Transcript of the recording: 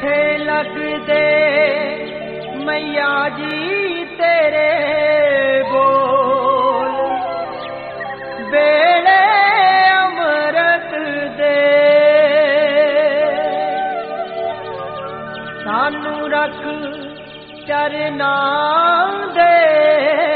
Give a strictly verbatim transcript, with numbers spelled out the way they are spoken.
मिठे लगदे मैया जी तेरे बोल, बेड़े अमृत दे सानू रख चरना दे